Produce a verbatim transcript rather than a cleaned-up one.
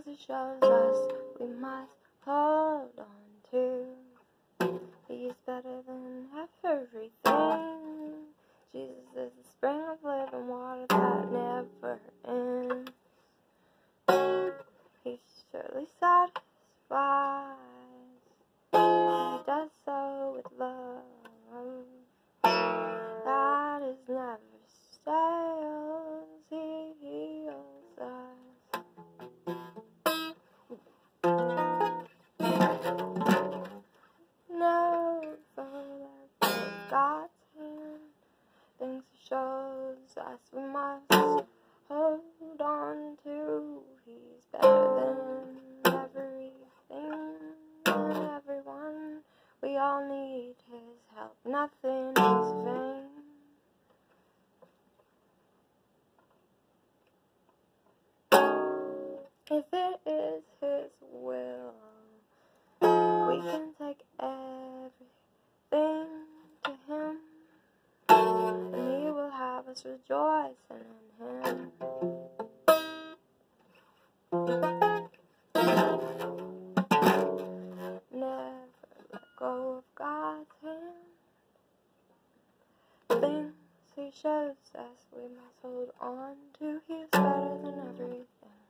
He shows us we must hold on to. He's better than everything. Jesus is the spring of living water that never ends. He surely satisfies. He does so with love that is never stale. He heals us. Never let go of God's hand. Things He shows us we must hold on to. He's better than everything and everyone. We all need His help. Nothing is vain. If it is His will, we can take everything to Him, and He will have us rejoicing in Him. Never let go of God's hand. Things He shows us we must hold on to. He is better than everything.